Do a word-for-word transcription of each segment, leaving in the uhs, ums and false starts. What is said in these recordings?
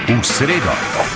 V sredo.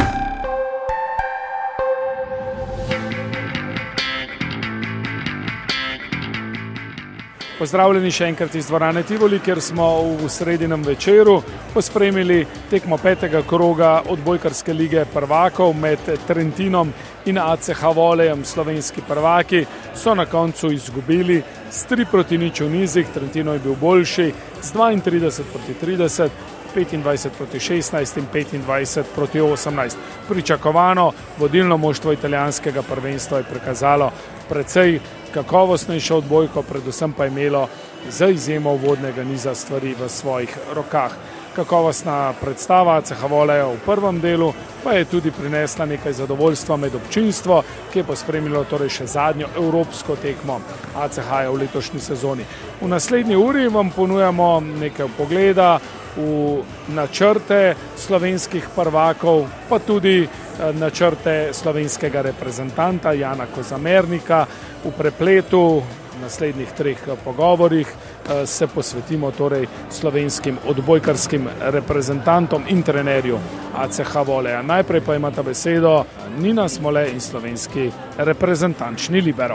Pozdravljeni še enkrat iz dvorane Tivoli, kjer smo v sredinem večeru pospremili tekmo petega kroga odbojkarske lige prvakov med Trentinom in A C H Volleyjem. Slovenski prvaki so na koncu izgubili s tri proti nič v nizih. Trentino je bil boljši z dvaintrideset proti trideset, petindvajset proti šestnajst in petindvajset proti osemnajst. Pričakovano vodilno moštvo italijanskega prvenstva je prikazalo precej kakovostnejšo odbojko, predvsem pa je imelo za izjemo uvodnega niza stvari v svojih rokah. Kakovostna predstava A C H Volleyja v prvem delu pa je tudi prinesla nekaj zadovoljstva med občinstvo, ki je pospremilo torej še zadnjo evropsko tekmo A C H-ja v letošnji sezoni. V naslednji uri vam ponujamo nekaj pogleda v načrte slovenskih prvakov, pa tudi načrte slovenskega reprezentanta Jana Kozamernika. V prepletu v naslednjih treh pogovorih se posvetimo torej slovenskim odbojkarskim reprezentantom in trenerju A C H Volleyja. Najprej pa imata besedo Nina Smole in slovenski reprezentančni libero.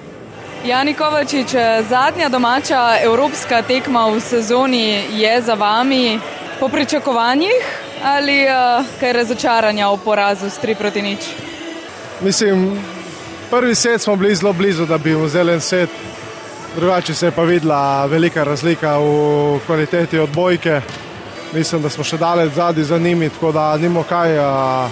Jani Kovačič, zadnja domača evropska tekma v sezoni je za vami. Po pričakovanjih ali uh, kaj razočaranja v porazu s tri proti nič? Mislim, prvi set smo bili zelo blizu, da bi vzeli en set. Drugače se je pa videla velika razlika v kvaliteti odbojke. Mislim, da smo še daleč zadnji za njimi, tako da nimo kaj uh,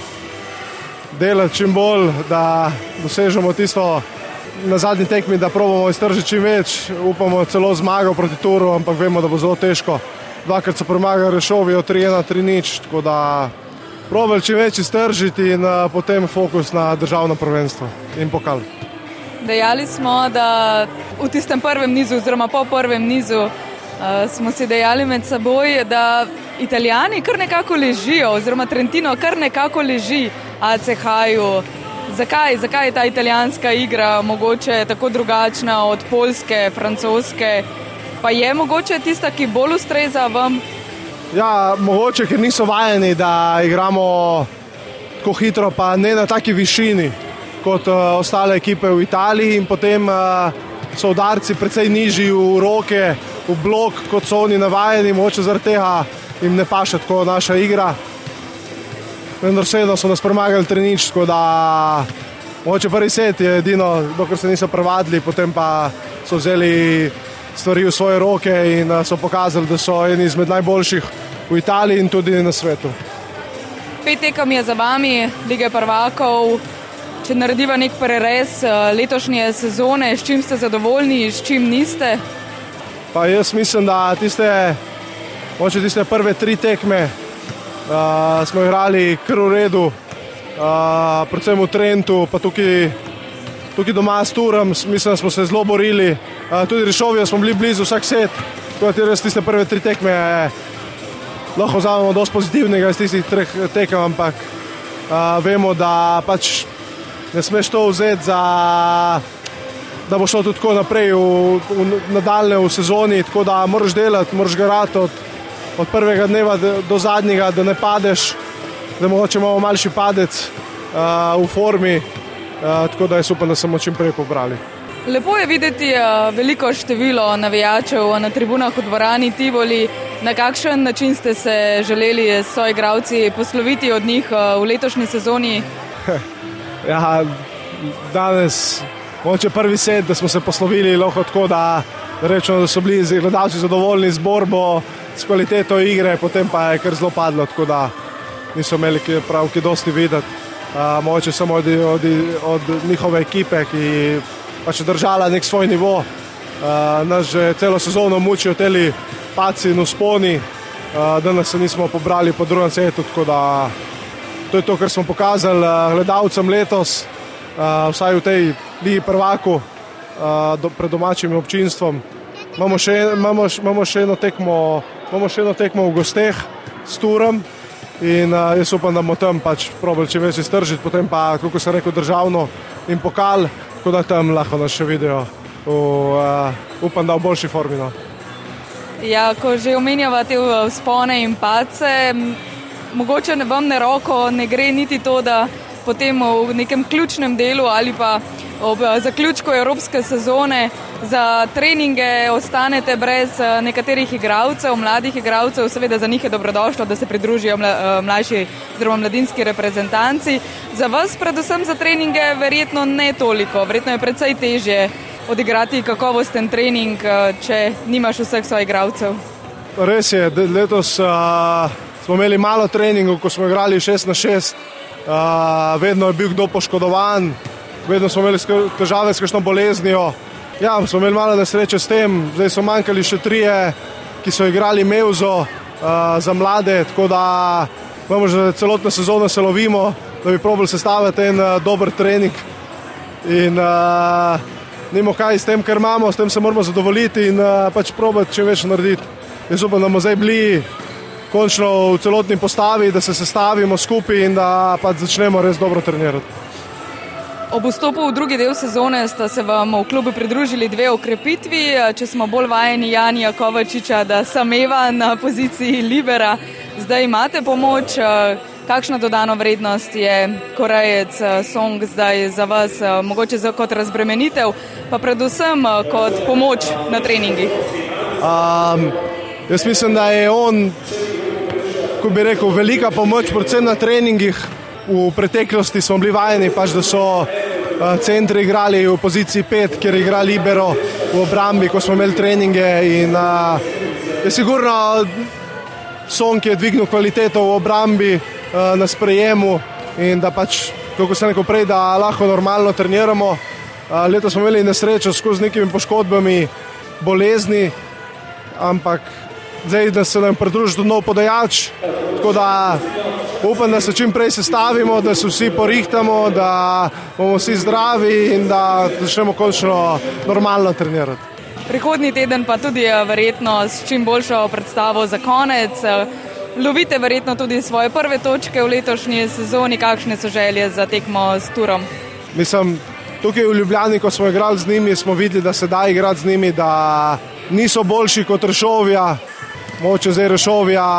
delati čim bolj, da dosežemo tisto na zadnji tekmi, da probamo iztržiti čim več. Upamo celo zmago proti Turu, ampak vemo, da bo zelo težko. Dvakrat so premagali Rešovijo tri ena tri nič, tako da probali čim več iztržiti in uh, potem fokus na državno prvenstvo in pokal. Dejali smo, da v tistem prvem nizu oziroma po prvem nizu uh, smo si dejali med seboj, da Italijani kar nekako ležijo oziroma Trentino kar nekako leži A C H-ju. Zakaj? Zakaj je ta italijanska igra mogoče tako drugačna od poljske, francoske? Pa je mogoče tista, ki bolj ustreza vam? Ja, mogoče, ker niso vajeni, da igramo tako hitro, pa ne na taki višini kot uh, ostale ekipe v Italiji in potem uh, so udarci precej nižji v roke, v blok, kot so oni navajeni, mogoče zaradi tega jim ne paše tako naša igra. Vendar vseeno so nas premagali tri nič, tako da mogoče prvi set je edino, dokler se niso prevadili, potem pa so vzeli stvari v svoje roke in so pokazali, da so eni izmed najboljših v Italiji in tudi na svetu. Pet tekem je za vami, Lige prvakov. Če narediva nek prerez letošnje sezone, s čim ste zadovoljni, s čim niste? Pa jaz mislim, da tiste, mogoče tiste prve tri tekme uh, smo igrali kar v redu, uh, predvsem v Trentu, pa tukaj, tukaj doma s Turom, mislim, da smo se zelo borili. Uh, tudi Rešovijo smo bili blizu vsak set, tako da res tiste prve tri tekme lahko vzamemo dosti pozitivnega iz tistih treh tekem, ampak uh, vemo, da pač ne smeš to vzeti za, da bo šlo tudi tako naprej v, v nadaljne v sezoni, tako da moraš delati, moraš garati od, od prvega dneva do zadnjega, da ne padeš, da mogoče imamo malši padec uh, v formi, uh, tako da jaz upam, da smo čim prej pobrali. Lepo je videti uh, veliko število navijačev na tribunah v dvorani Tivoli. Na kakšen način ste se želeli s soigralci posloviti od njih uh, v letošnji sezoni? Ja, danes mogoče prvi set, da smo se poslovili lahko tako, da rečemo, da so bili gledalci zadovoljni z borbo, s kvaliteto igre, potem pa je kar zelo padlo, tako da niso imeli prav ki dosti videti. Uh, mogoče samo od, od, od njihove ekipe, ki pač je držala nek svoj nivo. Uh, nas že celo sezono mučijo teli paci in usponi, uh, danes se nismo pobrali po drugem setu, tako da to je to, kar smo pokazali gledalcem letos, uh, vsaj v tej ligi prvaku, uh, do, pred domačim občinstvom. Imamo še, imamo, imamo še eno tekmo, imamo še eno tekmo v gosteh s Turom in uh, jaz upam, da bomo tam pač probali čim več iztržiti, potem pa, kako sem rekel, državno in pokal, tako da tam lahko nas še vidijo v, uh, upam, da v boljši formi. No. Ja, ko že omenjava te vzpone in padce, mogoče vam ne roko ne gre niti to, da potem v nekem ključnem delu ali pa ob zaključku evropske sezone za treninge ostanete brez nekaterih igralcev, mladih igralcev, seveda za njih je dobrodošlo, da se pridružijo mlajši oziroma mladinski reprezentanci. Za vas predvsem za treninge verjetno ne toliko, verjetno je precej težje odigrati kakovosten trening, če nimaš vseh svojih igralcev. Res je, letos uh, smo imeli malo treningov, ko smo igrali šest na šest, uh, vedno je bil kdo poškodovan, vedno smo imeli težave s kakšno boleznijo. Ja, smo imeli malo nesreče s tem, zdaj so manjkali še trije, ki so igrali mevzo uh, za mlade, tako da imamo že celotno sezono se lovimo, da bi probali sestaviti en uh, dober trening. In uh, nimo kaj s tem, kar imamo, s tem se moramo zadovoljiti in uh, pač probati čim več narediti. Jaz upam, da bomo zdaj bili končno v celotni postavi, da se sestavimo skupaj in da pač začnemo res dobro trenirati. Ob vstopu v drugi del sezone sta se vam v klubu pridružili dve okrepitvi. Če smo bolj vajeni Janija Kovačiča, da sameva na poziciji libera, zdaj imate pomoč. Kakšna dodana vrednost je Korejec Song zdaj za vas, mogoče kot razbremenitev, pa predvsem kot pomoč na treningih? Um, jaz mislim, da je on, ko bi rekel, velika pomoč, predvsem na treningih. V preteklosti smo bili vajeni, pač, da so uh, centri igrali v poziciji pet, kjer igra libero v obrambi, ko smo imeli treninge. In, uh, je sigurno Song je dvignil kvaliteto v obrambi uh, na sprejemu in da pač, kako se neko prej, da lahko normalno treniramo. Uh, leto smo imeli nesrečo skozi nekimi poškodbami, bolezni, ampak zdaj, da se nam pridruži nov podajalč, tako da upam, da se čim prej sestavimo, da se vsi porihtamo, da bomo vsi zdravi in da začnemo končno normalno trenirati. Prihodnji teden pa tudi verjetno s čim boljšo predstavo za konec. Lovite verjetno tudi svoje prve točke v letošnji sezoni. Kakšne so želje za tekmo s Turom? Mislim, tukaj v Ljubljani, ko smo igrali z njimi, smo videli, da se da igrati z njimi, da niso boljši kot Rešovja, mogoče zdaj Rešovja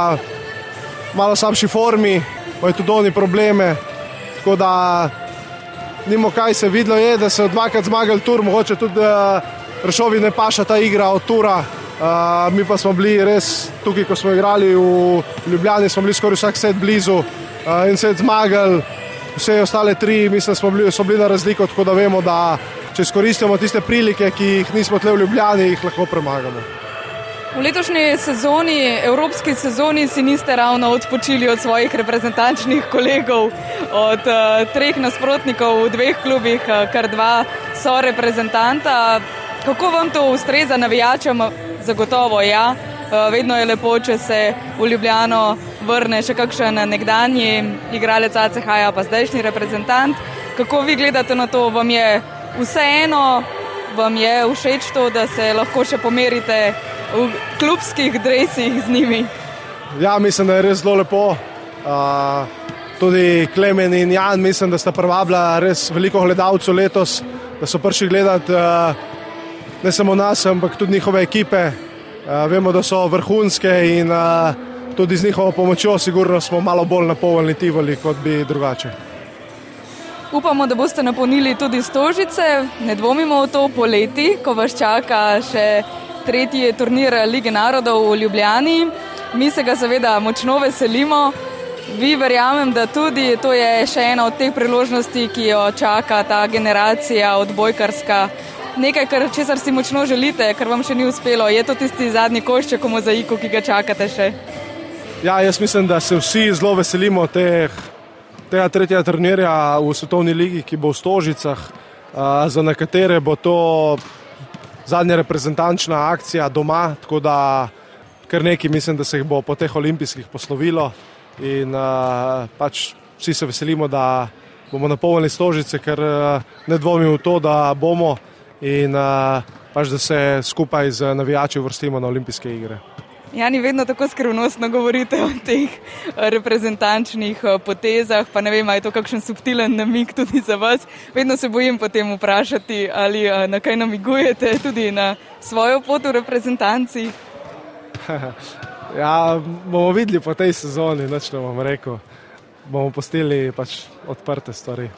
malo slabši formi, imajo tudi oni probleme, tako da nimo kaj se videlo je, da se dvakrat zmagali Tur, mogoče tudi uh, Rešovi ne paša ta igra od Tura, uh, mi pa smo bili res tukaj, ko smo igrali v Ljubljani, smo bili skoraj vsak set blizu uh, in set zmagali, vse ostale tri, mislim, smo bili, so bili na razliko, tako da vemo, da če izkoristimo tiste prilike, ki jih nismo tle v Ljubljani, jih lahko premagamo. V letošnji sezoni, evropski sezoni, si niste ravno odpočili od svojih reprezentančnih kolegov, od uh, treh nasprotnikov v dveh klubih, uh, kar dva so reprezentanta. Kako vam to ustreza navijačem? Zagotovo ja. Uh, vedno je lepo, če se v Ljubljano vrne še kakšen nekdanji igralec A C H-ja, pa zdajšnji reprezentant. Kako vi gledate na to? Vam je vseeno, vam je všeč to, da se lahko še pomerite v klubskih dresih z njimi? Ja, mislim, da je res zelo lepo. Uh, tudi Klemen in Jan, mislim, da sta privabila res veliko gledalcev letos, da so prišli gledati uh, ne samo nas, ampak tudi njihove ekipe. Uh, vemo, da so vrhunske in uh, tudi z njihovo pomočjo sigurno smo malo bolj napolnili Tivoli, kot bi drugače. Upamo, da boste napolnili tudi Stožice. Ne dvomimo v to poleti, ko vas čaka še tretji turnir Lige narodov v Ljubljani. Mi se ga seveda močno veselimo. Vi verjamem, da tudi to je še ena od teh priložnosti, ki jo čaka ta generacija odbojkarska. Nekaj, kar česar si močno želite, kar vam še ni uspelo. Je to tisti zadnji košček v mozaiku, ki ga čakate še? Ja, jaz mislim, da se vsi zelo veselimo teh, tega tretjega turnirja v Svetovni ligi, ki bo v Stožicah. Za nekatere bo to zadnja reprezentančna akcija doma, tako da kar nekaj mislim, da se jih bo po teh olimpijskih poslovilo in uh, pač vsi se veselimo, da bomo napolnili Stožice, ker uh, ne dvomim v to, da bomo in uh, pač da se skupaj z navijači uvrstimo na olimpijske igre. Jani, vedno tako skrivnostno govorite o teh reprezentančnih potezah, pa ne vem, ali je to kakšen subtilen namig tudi za vas. Vedno se bojim potem vprašati, ali na kaj namigujete tudi na svojo pot v reprezentanci. Ja, bomo videli po tej sezoni, nič ne bom rekel. Bomo pustili pač odprte stvari.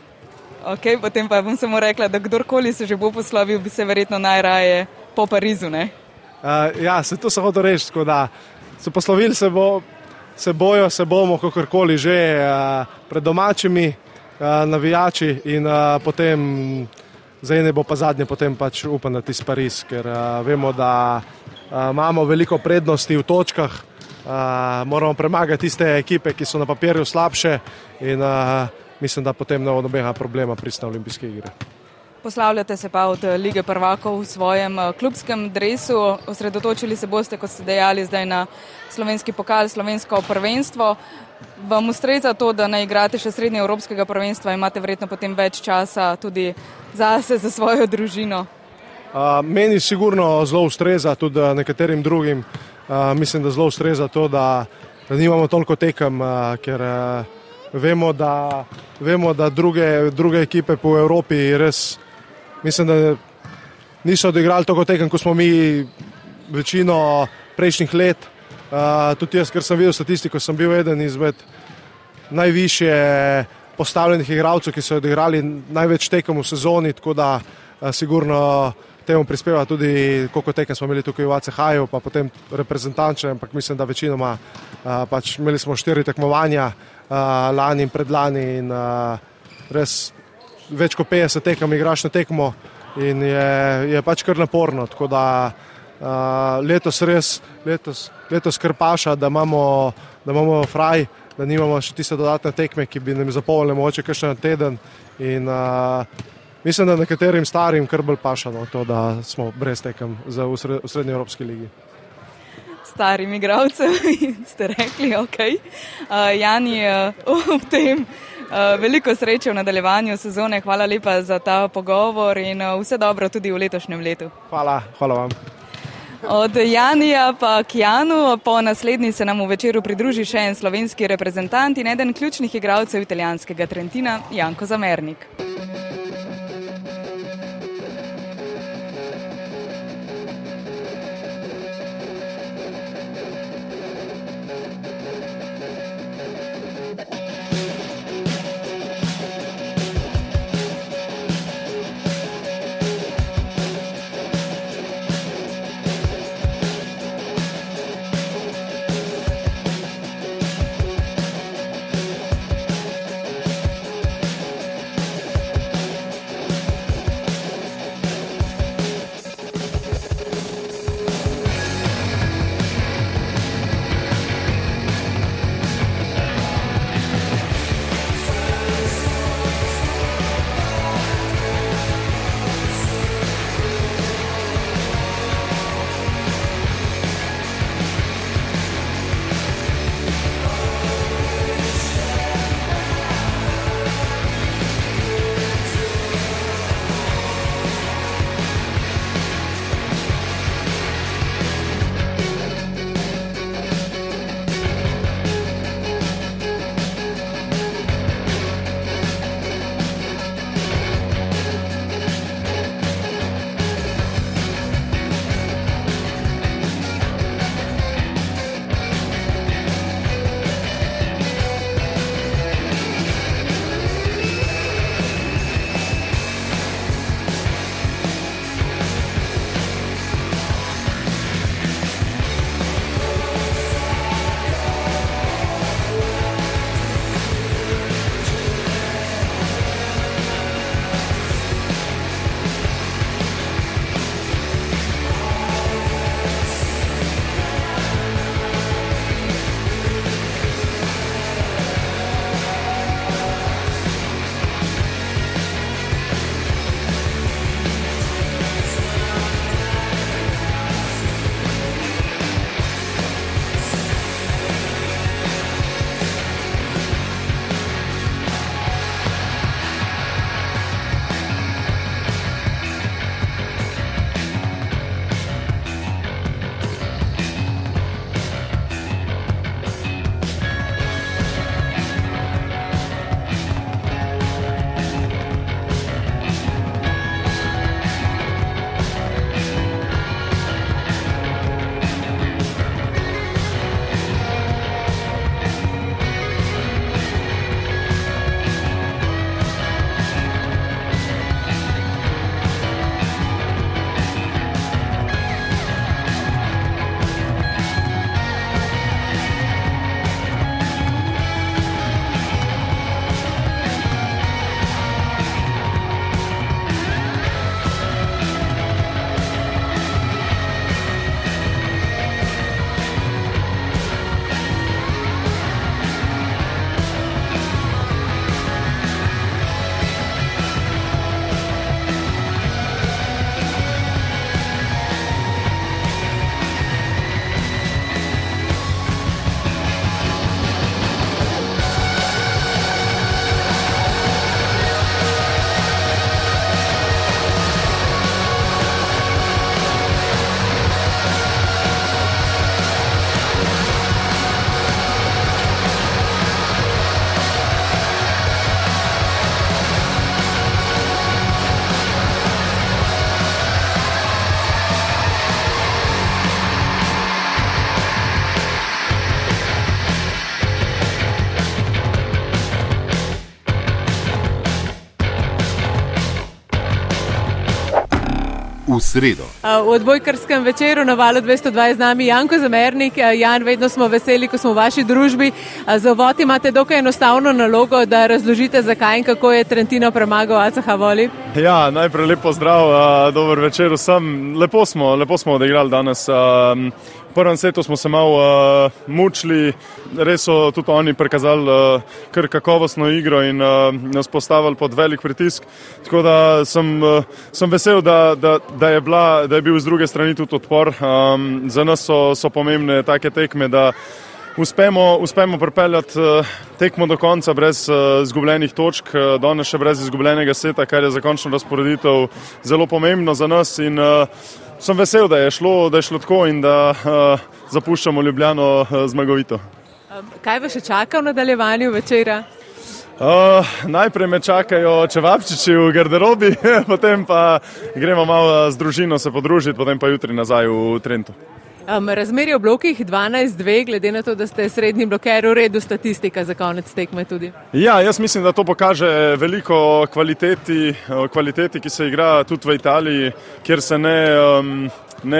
Ok, potem pa bom samo rekla, da kdorkoli se že bo poslovil, bi se verjetno najraje po Parizu, ne? Uh, ja, se to se hodo reči, tako da se poslovili se, bo, se bojo, se bomo kakorkoli že uh, pred domačimi uh, navijači in uh, potem za ene bo pa zadnje, potem pač upam na tisti Pariz, ker uh, vemo, da uh, imamo veliko prednosti v točkah, uh, moramo premagati tiste ekipe, ki so na papirju slabše in uh, mislim, da potem ne bo nobenega problema priti na olimpijske igre. Poslavljate se pa od Lige prvakov v svojem klubskem dresu, osredotočili se boste, kot ste dejali, zdaj na slovenski pokal, slovensko prvenstvo. Vam ustreza to, da ne igrate še srednje evropskega prvenstva, imate verjetno potem več časa tudi zase, za svojo družino? Uh, meni sigurno zelo ustreza, tudi nekaterim drugim. Uh, mislim, da zelo ustreza to, da, da nimamo toliko tekem, uh, ker uh, vemo, da, vemo, da druge, druge ekipe po Evropi res, mislim, da niso odigrali toliko tekem, kot smo mi večino prejšnjih let. Uh, tudi jaz, ker sem videl statistiko, sem bil eden izmed najvišje postavljenih igralcev, ki so odigrali največ tekem v sezoni, tako da uh, sigurno temu prispeva tudi, koliko tekem smo imeli tukaj v A C H-ju, pa potem reprezentanče, ampak mislim, da večinoma uh, pač imeli smo štiri tekmovanja, uh, lani in predlani in uh, res več kot petdeset tekem igraš na tekmo in je, je pač kar naporno, tako da uh, letos res, letos, letos kar paša, da imamo, da imamo fraj, da nimamo še tiste dodatne tekme, ki bi nam zapolnili mogoče kakšen teden in uh, mislim, da nekaterim starim kar bolj paša, no, to, da smo brez tekem za v, sred, v srednji Evropski ligi. Starim igralcem ste rekli, ok. Uh, Jani, uh, ob tem uh, veliko sreče v nadaljevanju sezone, hvala lepa za ta pogovor in uh, vse dobro tudi v letošnjem letu. Hvala, hvala vam. Od Janija pa k Janu, po naslednji se nam v večeru pridruži še en slovenski reprezentant in eden ključnih igralcev italijanskega Trentina, Janko Zamernik. v sredo. V odbojkarskem večeru na Valu dvesto dva je z nami Janko Zamernik. Jan, vedno smo veseli, ko smo v vaši družbi. Za uvod imate dokaj enostavno nalogo, da razložite, zakaj in kako je Trentino premagal A C H Voli. Ja, najprej lep pozdrav, dober večer vsem. Lepo smo, lepo smo odigrali danes. V prvem setu smo se malo uh, mučili, res so tudi oni prikazali uh, kar kakovostno igro in uh, nas postavili pod velik pritisk. Tako da sem, uh, sem vesel, da, da, da, je bila, da je bil z druge strani tudi odpor. Um, za nas so, so pomembne take tekme, da uspemo, uspemo pripeljati uh, tekmo do konca brez uh, izgubljenih točk, uh, danes še brez izgubljenega seta, kar je za končno razporeditev zelo pomembno za nas. In, uh, Sem vesel, da je šlo, da je šlo tako in da uh, zapuščamo Ljubljano uh, zmagovito. Kaj vas še čaka v nadaljevanju večera? Uh, najprej me čakajo čevapčiči v garderobi, potem pa gremo malo z družino se podružiti, potem pa jutri nazaj v Trentu. Um, razmerje v blokih dvanajst dve, glede na to, da ste srednji bloker, v redu statistika za konec tekme tudi. Ja, jaz mislim, da to pokaže veliko kvaliteti, kvaliteti, ki se igra tudi v Italiji, kjer se ne, um, ne,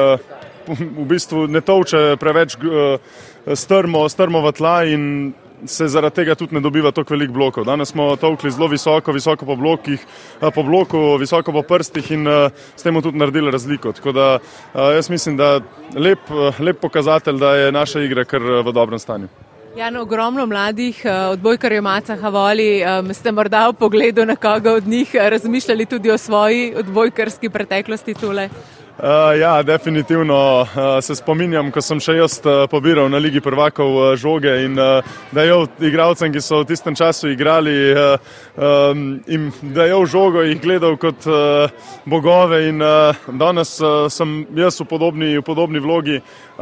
v bistvu ne tolče preveč uh, strmo, strmo v tla in se zaradi tega tudi ne dobiva toliko velik blokov. Danes smo tolkli zelo visoko, visoko po blokih, po bloku, visoko po prstih in uh, s tem tudi naredili razliko. Tako da uh, jaz mislim, da lep, lep pokazatelj, da je naša igra kar v dobrem stanju. Jan, ogromno mladih odbojkarjev A C H Voli, um, ste morda v pogledu na koga od njih razmišljali tudi o svoji odbojkarski preteklosti tule? Uh, ja, definitivno uh, se spominjam, ko sem še jaz uh, pobiral na Ligi prvakov uh, žoge in uh, dajal igralcem, ki so v tistem času igrali, uh, um, in dajal žogo, jih gledal kot uh, bogove in uh, danes uh, sem jaz v podobni, v podobni vlogi.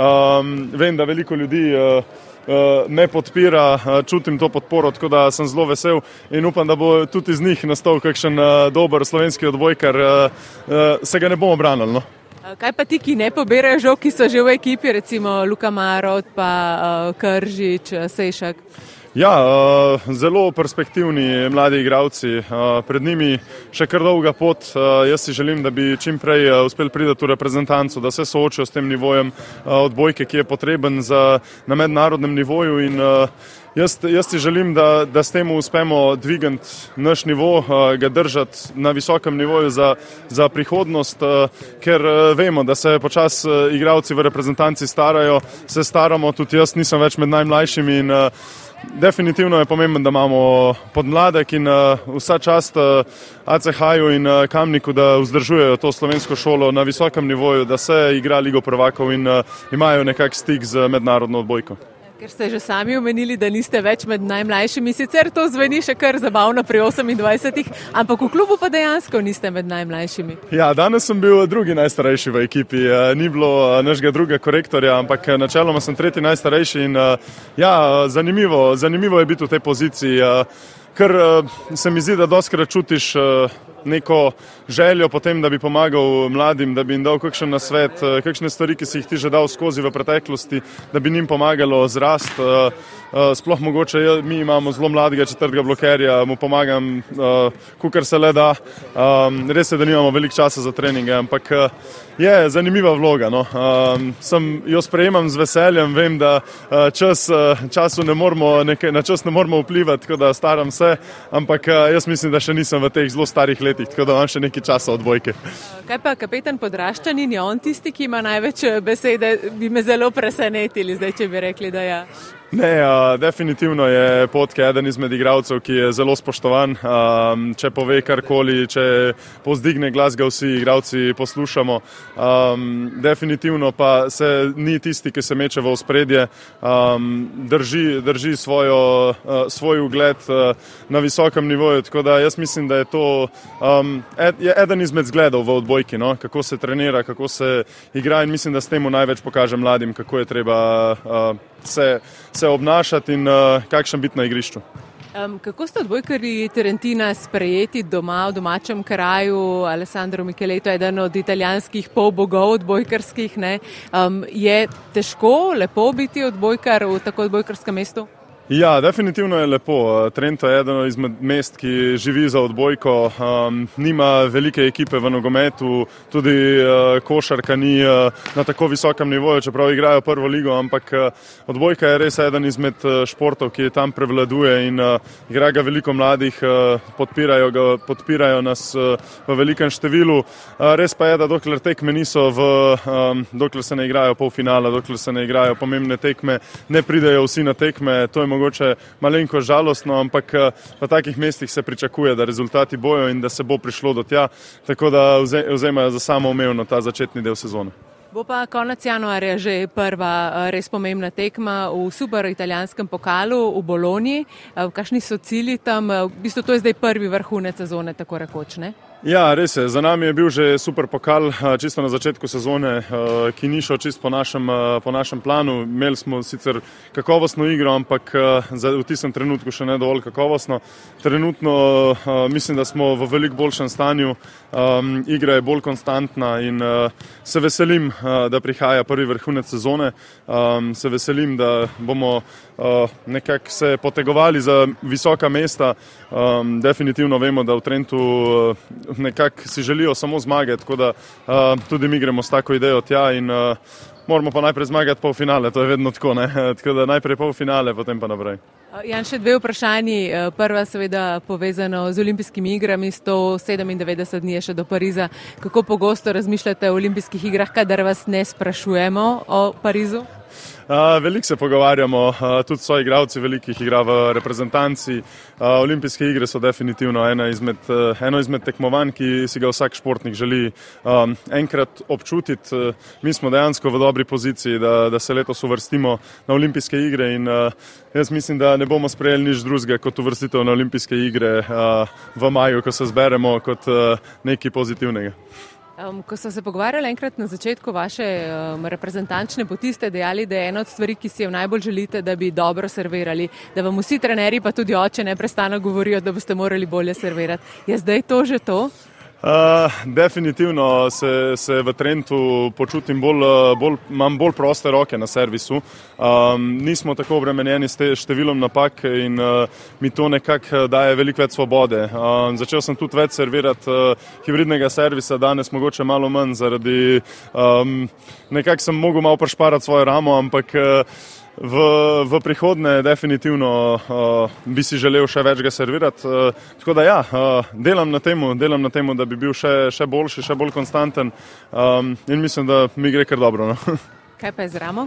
Um, vem, da veliko ljudi uh, uh, me podpira, uh, čutim to podporo, tako da sem zelo vesel in upam, da bo tudi iz njih nastal kakšen uh, dober slovenski odbojkar, uh, uh, se ga ne bomo branili, no. Kaj pa ti, ki ne pobirajo žog, ki so že v ekipi, recimo Luka Marot, pa uh, Kržič, Sejšak? Ja, uh, zelo perspektivni mladi igralci, uh, pred njimi še kar dolga pot. Uh, jaz si želim, da bi čim prej uh, uspeli priti v reprezentanco, da se soočijo s tem nivojem uh, odbojke, ki je potreben za, na mednarodnem nivoju in uh, Jaz, jaz si želim, da, da s tem uspemo dvigati naš nivo, ga držati na visokem nivoju za, za prihodnost, ker vemo, da se počas igralci v reprezentanci starajo, se staramo, tudi jaz nisem več med najmlajšimi in definitivno je pomembno, da imamo podmladek in vsa čast A C H-ju in Kamniku, da vzdržujejo to slovensko šolo na visokem nivoju, da se igra Ligo prvakov in imajo nekak stik z mednarodno odbojko. Ker ste že sami omenili, da niste več med najmlajšimi, sicer to zveni še kar zabavno pri osemindvajsetih, ampak v klubu pa dejansko niste med najmlajšimi. Ja, danes sem bil drugi najstarejši v ekipi, ni bilo našega druga korektorja, ampak načeloma sem tretji najstarejši in ja, zanimivo, zanimivo je biti v tej poziciji, ker se mi zdi, da dostikrat čutiš neko željo potem, da bi pomagal mladim, da bi jim dal kakšen nasvet, kakšne stvari, ki si jih ti že dal skozi v preteklosti, da bi njim pomagalo zrast. Sploh mogoče mi imamo zelo mladega četrtega blokerja, mu pomagam, kakor se le da. Res je, da nimamo veliko časa za treninge, ampak je zanimiva vloga. No. Sem, jo sprejemam z veseljem, vem, da čas, času ne moramo, nekaj, na čas ne moramo vplivati, tako da staram se, ampak jaz mislim, da še nisem v teh zelo starih letih, tako da imam še nekaj časa odbojke. Kaj pa kapetan Podraščanin, je on tisti, ki ima največ besede, bi me zelo presenetili, zdaj, če bi rekli, da ja. Ne, uh, definitivno je Potke eden izmed igralcev, ki je zelo spoštovan. Um, če pove karkoli, če povzdigne glas, ga vsi igralci poslušamo. Um, definitivno pa se ni tisti, ki se meče v ospredje, um, drži, drži svojo, uh, svoj ugled uh, na visokem nivoju. Tako da jaz mislim, da je to um, ed, je eden izmed zgledov v odbojki, no? Kako se trenira, kako se igra in mislim, da s temu največ pokaže mladim, kako je treba uh, se, se obnašati in uh, kakšen biti na igrišču. Um, kako ste odbojkarji Trentina sprejeti doma, v domačem kraju? Alessandro Micheleto je eden od italijanskih polbogov odbojkarskih. Ne? Um, je težko, lepo biti odbojkar v tako odbojkarskem mestu? Ja, definitivno je lepo. Trento je eno izmed mest, ki živi za odbojko. Um, nima velike ekipe v nogometu, tudi uh, košarka ni uh, na tako visokem nivoju, čeprav igrajo prvo ligo, ampak uh, odbojka je res eden izmed uh, športov, ki tam prevladuje in uh, igra ga veliko mladih, uh, podpirajo, ga, podpirajo nas uh, v velikem številu. Uh, res pa je, da dokler tekme niso, v, um, dokler se ne igrajo polfinala, dokler se ne igrajo pomembne tekme, ne pridejo vsi na tekme. To je mogoče malenko žalostno, ampak v takih mestih se pričakuje, da rezultati bojo in da se bo prišlo do tja, tako da vzemajo za samoumevno ta začetni del sezone. Bo pa konec januarja že prva res pomembna tekma v super italijanskem pokalu v Bologni. Kakšni so cilji tam? V bistvu to je zdaj prvi vrhunec sezone, tako rekoč, ne? Ja, res je. Za nami je bil že super pokal, čisto na začetku sezone, ki ni šel čisto po našem, po našem planu. Imeli smo sicer kakovostno igro, ampak v tistem trenutku še ne dovolj kakovostno. Trenutno mislim, da smo v veliko boljšem stanju. Igra je bolj konstantna in se veselim, da prihaja prvi vrhunec sezone. Se veselim, da bomo nekako se potegovali za visoka mesta. Definitivno vemo, da v Trentu nekako si želijo samo zmage, tako da uh, tudi mi gremo s tako idejo tja in uh, moramo pa najprej zmagati polfinale, to je vedno tako, ne? Tako da najprej polfinale, potem pa naprej. Jan, še dve vprašanji. Prva seveda povezano z olimpijskimi igrami, sto sedemindevetdeset dni je še do Pariza. Kako pogosto razmišljate o olimpijskih igrah, kadar vas ne sprašujemo o Parizu? Uh, veliko se pogovarjamo, uh, tudi so igralci velikih igra v reprezentanci. Uh, olimpijske igre so definitivno ena izmed, uh, eno izmed tekmovanj, ki si ga vsak športnik želi um, enkrat občutiti. Uh, mi smo dejansko v dobri poziciji, da, da se letos uvrstimo na olimpijske igre in uh, jaz mislim, da ne bomo sprejeli nič drugega kot uvrstitev na olimpijske igre uh, v maju, ko se zberemo, kot uh, nekaj pozitivnega. Um, ko so se pogovarjali enkrat na začetku vaše um, reprezentančne poti, ste dejali, da je ena od stvari, ki si jo najbolj želite, da bi dobro servirali, da vam vsi trenerji, pa tudi oče, neprestano govorijo, da boste morali bolje servirati. Je zdaj to že to? Uh, definitivno se, se v Trentu počutim bolj, bolj, imam bolj proste roke na servisu. Um, nismo tako obremenjeni s številom napak in uh, mi to nekako daje veliko več svobode. Um, začel sem tudi več servirati uh, hibridnega servisa, danes mogoče malo manj, zaradi um, nekako sem mogel malo prešparati svojo ramo, ampak uh, V, v prihodnje definitivno uh, bi si želel še več ga servirati. Uh, tako da ja, uh, delam na temu, delam na temu, da bi bil še, še boljši, še bolj konstanten um, in mislim, da mi gre kar dobro. No? Kaj pa je z ramo?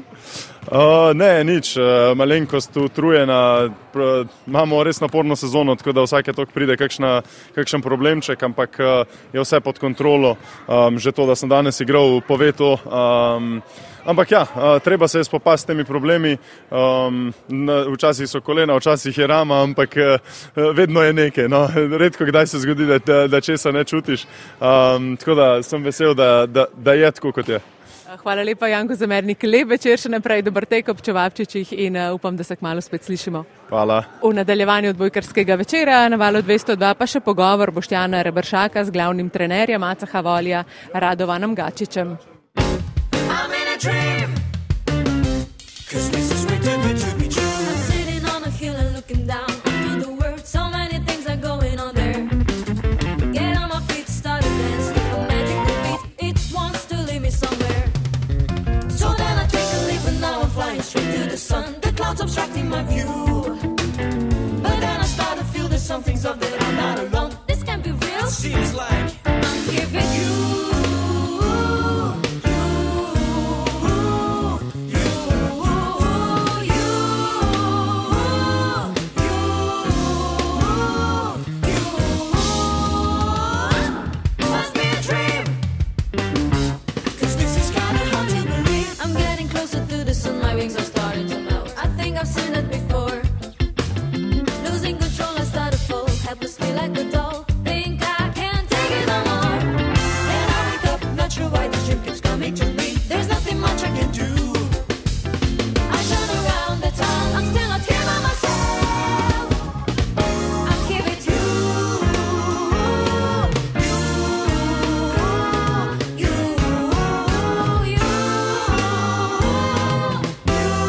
Uh, ne, nič. Uh, malenkost utrujena. Pr, imamo res naporno sezono, tako da vsake toliko pride kakšna, kakšen problemček, ampak uh, je vse pod kontrolo. Um, že to, da sem danes igral, pove to. Um, Ampak ja, treba se je spopasti s temi problemi, um, včasih so kolena, včasih je rama, ampak vedno je nekaj, no? Redko kdaj se zgodi, da, da česa ne čutiš, um, tako da sem vesel, da, da, da je tako, kot je. Hvala lepa, Janko Zemernik, lep večer še naprej, dober tek ob Čevapčičih in uh, upam, da se kmalu spet slišimo. Hvala. V nadaljevanju odbojkarskega večera na Valu dvesto dva pa še pogovor Boštjana Reberšaka z glavnim trenerjem Aca Havolija Radovanom Gačičem. Dream, 'cause this is way too good to be true. I'm sitting on a hill and looking down to the world. So many things are going on there. Get on my feet, start to dance to a magical beat. It wants to lead me somewhere. So then I take a leap and now I'm flying straight to the sun. The clouds obstructing my view, but then I start to feel that something's up, that I'm not alone. This can't be real. It seems like I'm giving you. You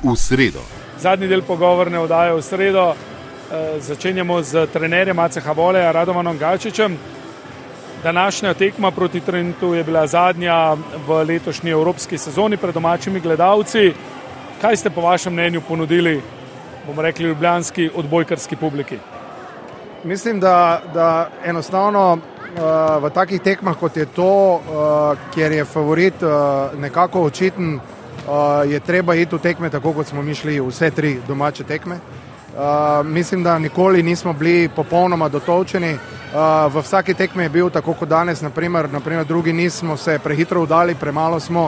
v sredo. Zadnji del pogovorne oddaje v sredo eh, začenjamo z trenerjem A C H Voleja Radovanom Gačičem. Današnja tekma proti Trentu je bila zadnja v letošnji evropski sezoni pred domačimi gledalci. Kaj ste po vašem mnenju ponudili, bomo rekli, ljubljanski odbojkarski publiki? Mislim, da, da enostavno uh, v takih tekmah, kot je to, uh, kjer je favorit uh, nekako očiten, uh, je treba iti v tekme tako, kot smo mi šli vse tri domače tekme. Uh, mislim, da nikoli nismo bili popolnoma dotovčeni. Uh, v vsaki tekmi je bil tako kot danes, naprimer, naprimer drugi niz smo se prehitro udali, premalo smo,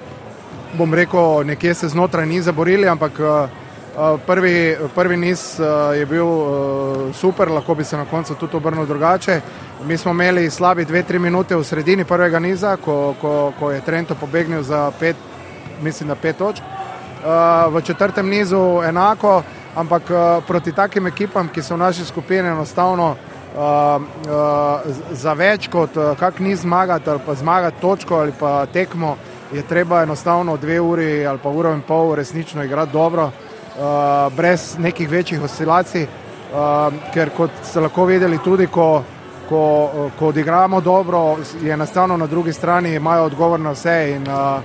bom rekel, nekje se znotraj ni zaborili, ampak uh, prvi, prvi niz uh, je bil uh, super, lahko bi se na koncu tudi obrnil drugače. Mi smo imeli slabi dve, tri minute v sredini prvega niza, ko, ko, ko je Trento pobegnil za pet, mislim, da pet točk. Uh, v četrtem nizu enako, ampak uh, proti takim ekipam, ki so v naši skupini enostavno uh, uh, za več kot uh, kak ni zmagati ali pa zmagati točko ali pa tekmo, je treba enostavno dve uri ali pa uro in pol resnično igrati dobro, uh, brez nekih večjih oscilacij, uh, ker kot ste lahko videli tudi, ko, ko, ko odigramo dobro, je enostavno na drugi strani imajo odgovor na vse in uh,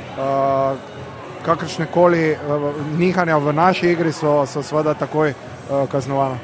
uh, kakršne koli uh, nihanja v naši igri so, so seveda takoj uh, kaznovana.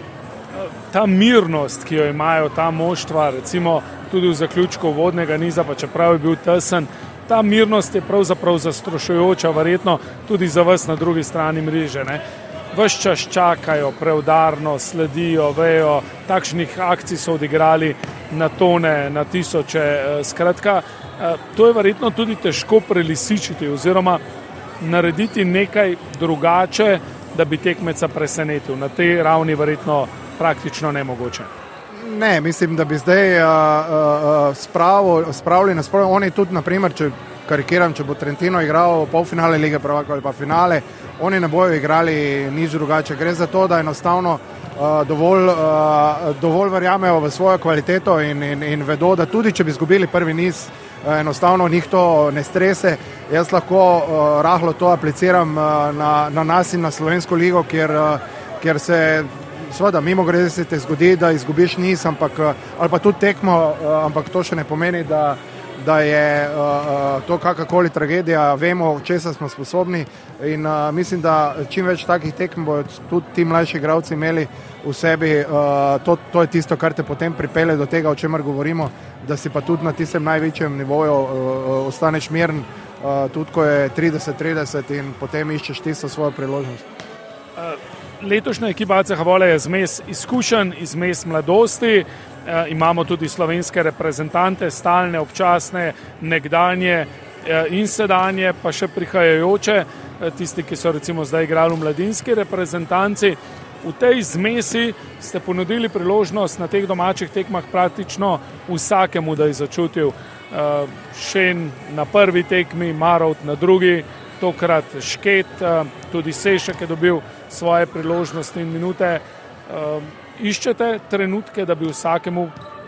Ta mirnost, ki jo imajo ta moštva, recimo tudi v zaključku vodnega niza, pa čeprav je bil tesen, ta mirnost je pravzaprav zastrašujoča, verjetno tudi za vas na drugi strani mreže. Ne? Ves čas čakajo, preudarno sledijo, vejo, takšnih akcij so odigrali na tone, na tisoče. Skratka, to je verjetno tudi težko prelisičiti oziroma narediti nekaj drugače, da bi tekmeca presenetil. Na tej ravni verjetno praktično nemogoče. Ne, mislim, da bi zdaj uh, uh, spravo, spravili nasprotno. Oni tudi, naprimer, če karikiram, če bo Trentino igral polfinale lige prvakov ali pa finale, oni ne bojo igrali nič drugače. Gre za to, da enostavno uh, dovolj, uh, dovolj verjamejo v svojo kvaliteto in, in, in vedo, da tudi če bi izgubili prvi niz, uh, enostavno njih to ne strese. Jaz lahko uh, rahlo to apliciram uh, na, na nas in na slovensko ligo, kjer, uh, kjer se seveda, mimo grede se te zgodi, da izgubiš niz, ampak, ali pa tudi tekmo, ampak to še ne pomeni, da, da je uh, to kakorkoli tragedija. Vemo, česa smo sposobni in uh, mislim, da čim več takih tekm bodo tudi ti mlajši igralci imeli v sebi. Uh, to, to je tisto, kar te potem pripelje do tega, o čemer govorimo, da si pa tudi na tistem največjem nivoju uh, ostaneš miren, uh, tudi ko je trideset trideset in potem iščeš tisto svojo priložnost. Uh. Letošnja ekipa A C H Voleja je zmes izkušenj, zmes mladosti, e, imamo tudi slovenske reprezentante, stalne, občasne, nekdanje e, in sedanje, pa še prihajajoče, e, tisti, ki so recimo zdaj igrali v mladinski reprezentanci. V tej zmesi ste ponudili priložnost na teh domačih tekmah praktično vsakemu, da je začutil. E, Šen na prvi tekmi, Marovt na drugi, tokrat Šket, e, tudi Sešek je dobil svoje priložnosti in minute. Um, iščete trenutke, da bi vsakemu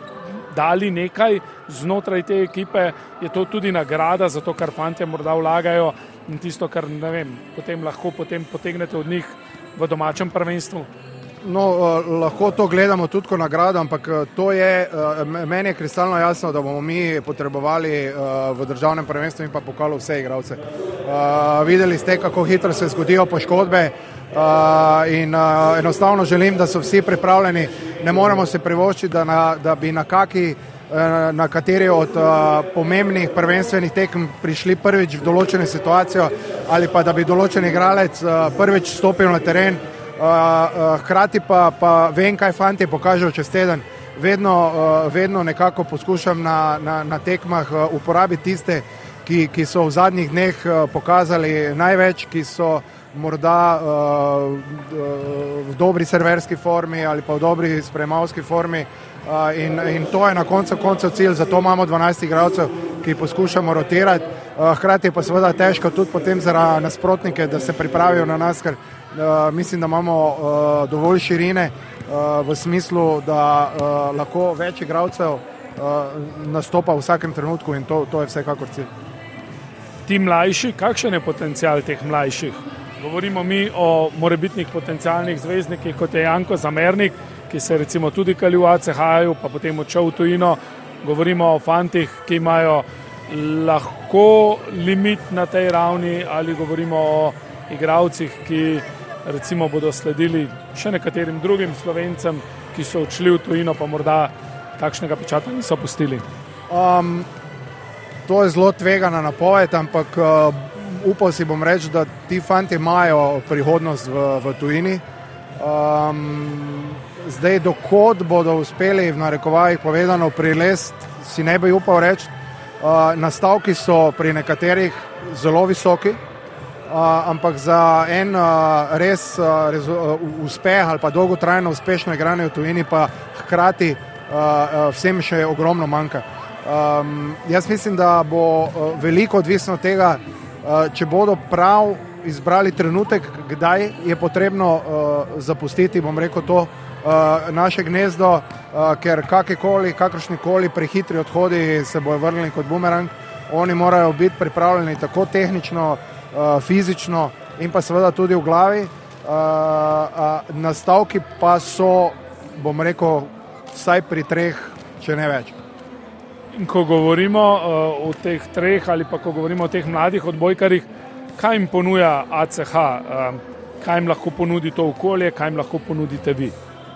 dali nekaj znotraj te ekipe? Je to tudi nagrada za to, kar fantje morda vlagajo in tisto, kar ne vem, potem lahko potem potegnete od njih v domačem prvenstvu? No, uh, lahko to gledamo tudi kot nagrado, ampak to je, uh, meni je kristalno jasno, da bomo mi potrebovali uh, v državnem prvenstvu in pa pokalu vse igralce. Uh, videli ste, kako hitro se zgodijo poškodbe, Uh, in uh, enostavno želim, da so vsi pripravljeni. Ne moremo se privoščiti, da, na, da bi na, kaki, uh, na kateri od uh, pomembnih prvenstvenih tekem prišli prvič v določene situacijo ali pa da bi določen igralec uh, prvič stopil na teren. Uh, uh, hkrati pa, pa vem, kaj fantje pokažejo čez teden. Vedno, uh, vedno nekako poskušam na, na, na tekmah uh, uporabiti tiste, ki, ki so v zadnjih dneh uh, pokazali največ, ki so morda uh, v dobri serverski formi ali pa v dobri sprejemavski formi uh, in, in to je na koncu koncev cilj, zato imamo dvanajst igralcev, ki poskušamo rotirati. Uh, hkrati je pa seveda težko tudi potem za nasprotnike, da se pripravijo na nas, ker uh, mislim, da imamo uh, dovolj širine uh, v smislu, da uh, lahko več igralcev uh, nastopa v vsakem trenutku in to, to je vsekakor cilj. Ti mlajši, kakšen je potencial teh mlajših? Govorimo mi o morebitnih potencialnih zvezdnikih, kot je Janko Zamernik, ki se recimo tudi kali v A C H-ju, pa potem odšel v tujino. Govorimo o fantih, ki imajo lahko limit na tej ravni, ali govorimo o igralcih, ki recimo bodo sledili še nekaterim drugim Slovencem, ki so odšli v tujino, pa morda takšnega pečata niso pustili. Um, to je zelo tvegana napoved, ampak uh, upal si bom reči, da ti fanti imajo prihodnost v, v tujini. Um, zdaj, dokod bodo uspeli, v narekovajih povedano, prilest, si ne bi upal reči. Uh, nastavki so pri nekaterih zelo visoki, uh, ampak za en uh, res uh, rezu, uh, uspeh ali pa dolgotrajno uspešno igranje v tujini pa hkrati uh, uh, vsem še ogromno manjka. Um, jaz mislim, da bo uh, veliko odvisno od tega, uh, če bodo prav izbrali trenutek, kdaj je potrebno uh, zapustiti, bom rekel to, uh, naše gnezdo, uh, ker kakekoli, kakršnikoli prehitri odhodi se bojo vrnili kot bumerang. Oni morajo biti pripravljeni tako tehnično, uh, fizično in pa seveda tudi v glavi. Uh, uh, nastavki pa so, bom rekel, vsaj pri treh, če ne več. In ko govorimo uh, o teh treh ali pa ko govorimo o teh mladih odbojkarjih, kaj jim ponuja A C H, uh, kaj jim lahko ponudi to okolje, kaj jim lahko ponudite vi?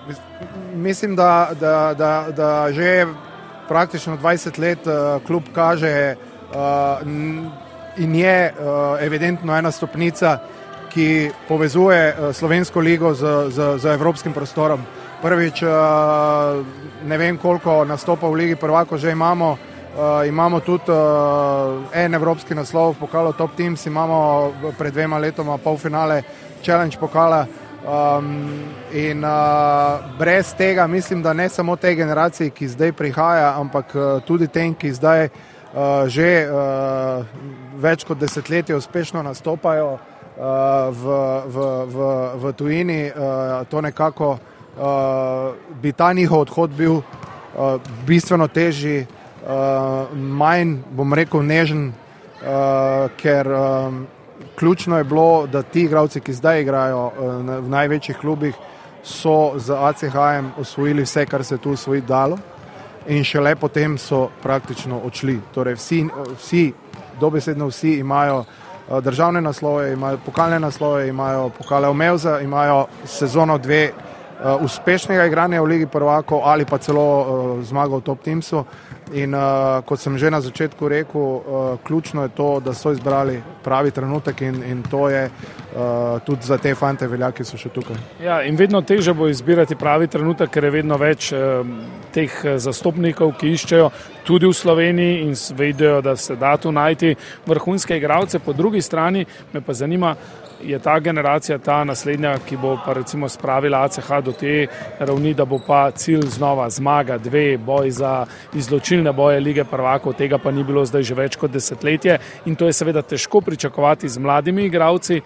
Mislim, da, da, da, da že praktično dvajset let uh, klub kaže uh, in je uh, evidentno ena stopnica, ki povezuje uh, slovensko ligo z, z, z evropskim prostorom. Prvič, uh, ne vem koliko nastopov v Ligi prvakov že imamo, uh, imamo tudi uh, en evropski naslov v pokalu Top Teams, imamo pred dvema letoma polfinale Challenge pokala. Um, in uh, brez tega mislim, da ne samo tej generaciji, ki zdaj prihaja, ampak uh, tudi tem, ki zdaj uh, že uh, več kot desetletje uspešno nastopajo uh, v, v, v, v tujini, uh, to nekako uh, bi ta njihov odhod bil uh, bistveno težji, uh, manj, bom rekel, nežen, uh, ker um, ključno je bilo, da ti igralci, ki zdaj igrajo v največjih klubih, so z A C H-jem osvojili vse, kar se je tu osvojiti dalo, in šele potem so praktično odšli. Torej vsi, vsi, dobesedno vsi imajo državne naslove, imajo pokalne naslove, imajo pokale Omevza, imajo sezono dve uspešnega igranja v Ligi prvakov ali pa celo zmago v Top Teamsu. In uh, kot sem že na začetku rekel, uh, ključno je to, da so izbrali pravi trenutek in, in to je uh, tudi za te fante velja, ki so še tukaj. Ja, in vedno teže bo izbirati pravi trenutek, ker je vedno več uh, teh zastopnikov, ki iščejo tudi v Sloveniji in vedo, da se da tu najti vrhunske igralce. Po drugi strani me pa zanima, je ta generacija, ta naslednja, ki bo pa recimo spravila A C H do te ravni, da bo pa cilj znova zmaga, dve, boj za izločilne boje Lige prvakov, tega pa ni bilo zdaj že več kot desetletje in to je seveda težko pričakovati z mladimi igralci.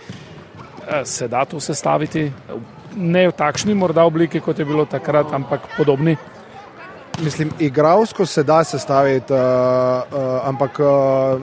Se da to sestaviti? Ne v takšni morda obliki, kot je bilo takrat, ampak podobni? Mislim, igralsko se da sestaviti, uh, uh, ampak uh,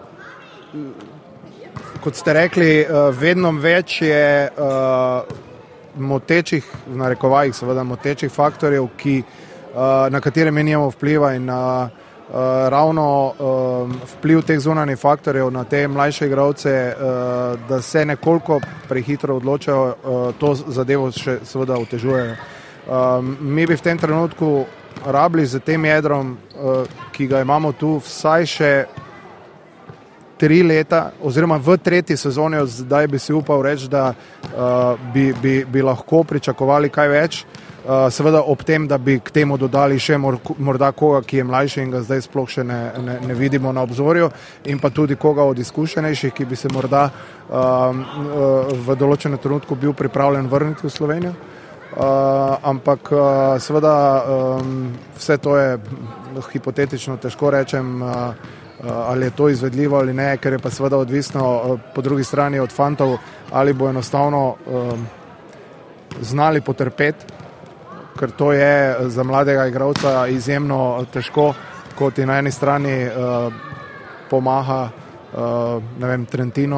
kot ste rekli, vedno več je uh, motečih, v narekovajih seveda motečih faktorjev, ki, uh, na katere mi nimamo vpliva in uh, uh, ravno uh, vpliv teh zunanjih faktorjev na te mlajše igralce, uh, da se nekoliko prehitro odločajo, uh, to zadevo še seveda otežujejo. Uh, mi bi v tem trenutku rabili z tem jedrom, uh, ki ga imamo tu, vsaj še tri leta, oziroma v tretji sezoni, zdaj bi si upal reči, da uh, bi, bi, bi lahko pričakovali kaj več. Uh, seveda ob tem, da bi k temu dodali še mor, morda koga, ki je mlajši in ga zdaj sploh še ne, ne, ne vidimo na obzorju, in pa tudi koga od izkušenejših, ki bi se morda uh, uh, v določenem trenutku bil pripravljen vrniti v Slovenijo. Uh, ampak uh, seveda um, vse to je hipotetično, težko rečem, uh, ali je to izvedljivo ali ne, ker je pa seveda odvisno po drugi strani od fantov, ali bo enostavno um, znali potrpeti, ker to je za mladega igralca izjemno težko, kot je na eni strani uh, pomaga uh, ne vem, Trentino,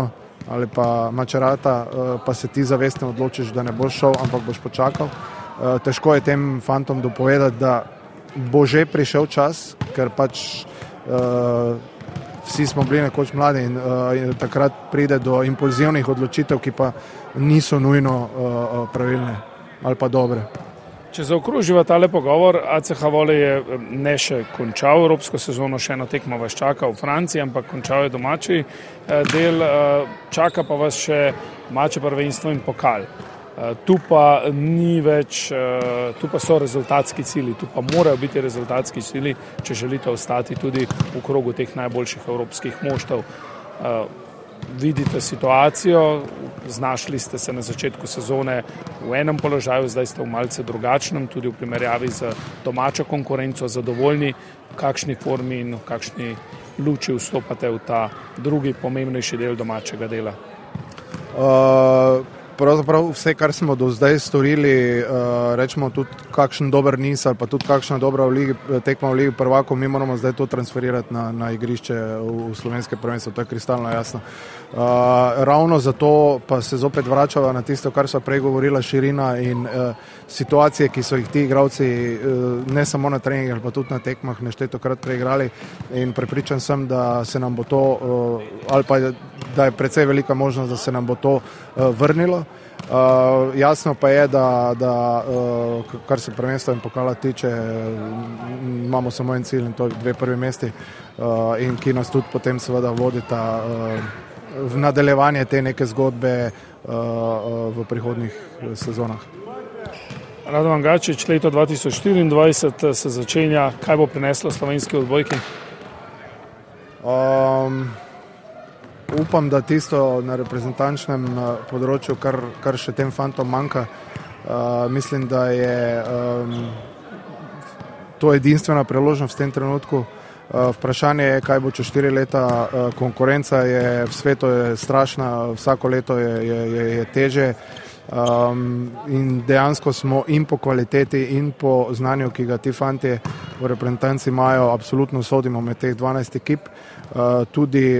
ali pa Macerata, pa se ti zavestno odločiš, da ne boš šel, ampak boš počakal. Težko je tem fantom dopovedati, da bo že prišel čas, ker pač uh, vsi smo bili nekoč mladi in, uh, in takrat pride do impulzivnih odločitev, ki pa niso nujno uh, pravilne ali pa dobre. Če zaokroživa tale pogovor, A C H Vole je ne še končal evropsko sezono, še eno tekmo vas čaka v Franciji, ampak končal je domači del, čaka pa vas še domače prvenstvo in pokal. Tu pa ni več, tu pa so rezultatski cilji, tu pa morajo biti rezultatski cilji, če želite ostati tudi v krogu teh najboljših evropskih moštev. Vidite situacijo, znašli ste se na začetku sezone v enem položaju, zdaj ste v malce drugačnem, tudi v primerjavi z domačo konkurenco, zadovoljni, v kakšni formi in v kakšni luči vstopate v ta drugi pomembnejši del domačega dela? Uh, pravzaprav vse, kar smo do zdaj storili, uh, rečemo tudi kakšen dober niz ali pa tudi kakšna dobra v ligi, tekma v Ligi prvakov, mi moramo zdaj to transferirati na, na igrišče v, v slovenske prvenstvo, to je kristalno jasno. Uh, ravno zato pa se zopet vračava na tisto, kar so prej govorila širina in uh, situacije, ki so jih ti igralci uh, ne samo na treningih, ali pa tudi na tekmah neštetokrat preigrali in prepričan sem, da se nam bo to, uh, ali pa da je precej velika možnost, da se nam bo to uh, vrnilo. Uh, jasno pa je, da, da uh, kar se prvenstva in pokala tiče, imamo samo en cilj in to je dve prvi mesti uh, in ki nas tudi potem seveda vodita uh, v nadaljevanje te neke zgodbe uh, uh, v prihodnjih sezonah. Radovan Gačič, leto dva tisoč štiriindvajset se začenja, kaj bo prineslo slovenski odbojki? Um, Upam, da tisto na reprezentančnem področju, kar, kar še tem fantom manjka, uh, mislim, da je um, to edinstvena priložnost v tem trenutku. Uh, vprašanje je, kaj bo čez štiri leta. Uh, konkurenca je v svetu je strašna, vsako leto je, je, je, je teže um, in dejansko smo in po kvaliteti in po znanju, ki ga ti fantje v reprezentanci imajo, absolutno sodimo med teh dvanajst ekip. Uh, tudi uh,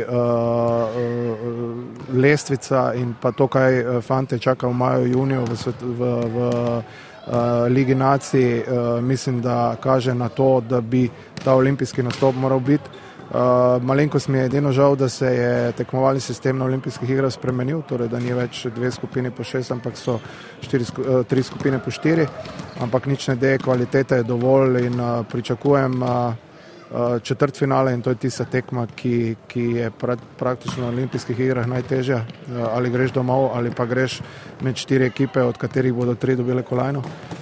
uh, lestvica in pa to, kaj fante čaka v maju, juniju v, svet, v, v uh, Ligi nacij, uh, mislim, da kaže na to, da bi ta olimpijski nastop moral biti. Uh, malenkost mi je edino žal, da se je tekmovalni sistem na olimpijskih igrah spremenil, torej da ni več dve skupini po šest, ampak so štiri, uh, tri skupine po štiri, ampak nič ne deje, kvaliteta je dovolj in uh, pričakujem uh, četrtfinale in to je tista tekma, ki, ki je pra, praktično na olimpijskih igrah najtežja. Ali greš domov ali pa greš med štiri ekipe, od katerih bodo tri dobile kolajno.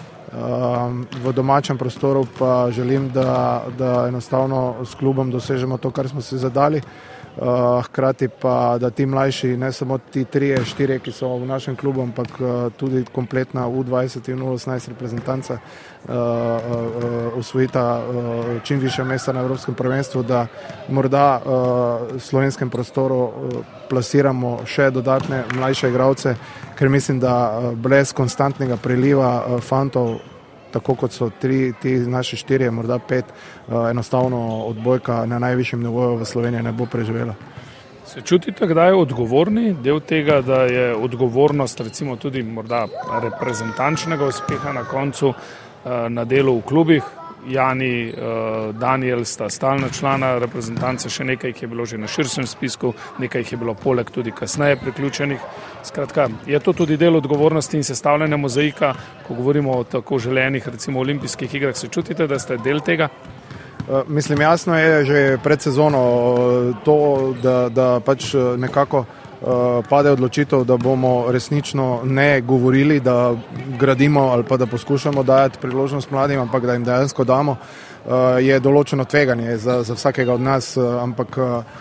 V domačem prostoru pa želim, da, da enostavno s klubom dosežemo to, kar smo si zadali. Uh, hkrati pa, da ti mlajši, ne samo ti trije, štirje, ki so v našem klubu, ampak uh, tudi kompletna U dvajset in U osemnajst reprezentanca uh, uh, osvojita uh, čim više mesta na Evropskem prvenstvu, da morda uh, v slovenskem prostoru uh, plasiramo še dodatne mlajše igralce, ker mislim, da uh, brez konstantnega priliva uh, fantov, tako kot so tri, ti naši štirje, morda pet, enostavno odbojka na najvišjem nivoju v Sloveniji ne bo preživela. Se čutite kdaj odgovorni del tega, da je odgovornost recimo tudi morda reprezentančnega uspeha na koncu na delu v klubih? Jani, Daniel sta stalna člana reprezentance, še nekaj jih je bilo že na širšem spisku, nekaj jih je bilo poleg tudi kasneje priključenih. Skratka, je to tudi del odgovornosti in sestavljanja mozaika, ko govorimo o tako želenih recimo olimpijskih igrah, se čutite, da ste del tega? Mislim, jasno je že pred sezono to, da, da pač nekako pade odločitev, da bomo resnično ne govorili, da gradimo ali pa da poskušamo dajati priložnost mladim, ampak da jim dejansko damo, je določeno tveganje za, za vsakega od nas, ampak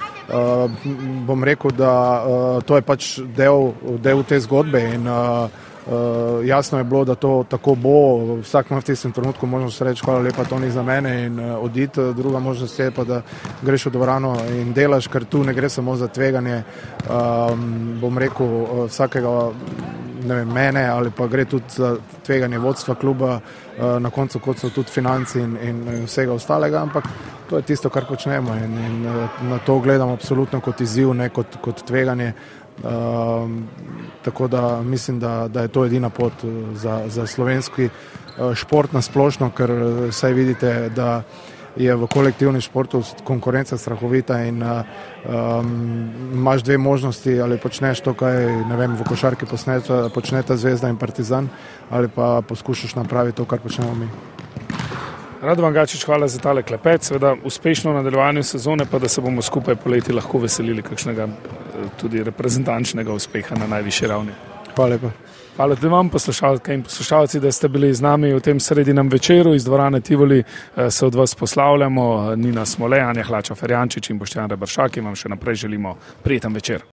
bom rekel, da to je pač del, del te zgodbe in Uh, jasno je bilo, da to tako bo. Vsak ima v tistem trenutku možnost reči, hvala lepa, to ni za mene in uh, oditi. Druga možnost je pa, da greš v dvorano in delaš, ker tu ne gre samo za tveganje, um, bom rekel, uh, vsakega ne vem, mene ali pa gre tudi za tveganje vodstva kluba, uh, na koncu kot so tudi financi in, in, in vsega ostalega, ampak to je tisto, kar počnemo in, in uh, na to gledam absolutno kot izziv, ne kot, kot tveganje. Tako da mislim, da, da je to edina pot za, za slovenski šport na splošno, ker saj vidite, da je v kolektivnem športu konkurenca strahovita in um, imaš dve možnosti, ali počneš to, kaj ne vem, v košarki počneta Zvezda in Partizan, ali pa poskušaš napraviti to, kar počnemo mi. Radovan Gačič, hvala za tale klepet, seveda uspešno nadaljevanje sezone, pa da se bomo skupaj poleti lahko veselili kakšnega tudi reprezentančnega uspeha na najvišji ravni. Hvala lepa. Hvala tudi vam, poslušalke in poslušalci, da ste bili z nami v tem sredinem večeru. Iz dvorane Tivoli se od vas poslavljamo. Nina Smole, Anja Hlača Ferjančič in Boštjan Rebršak, in vam še naprej želimo prijeten večer.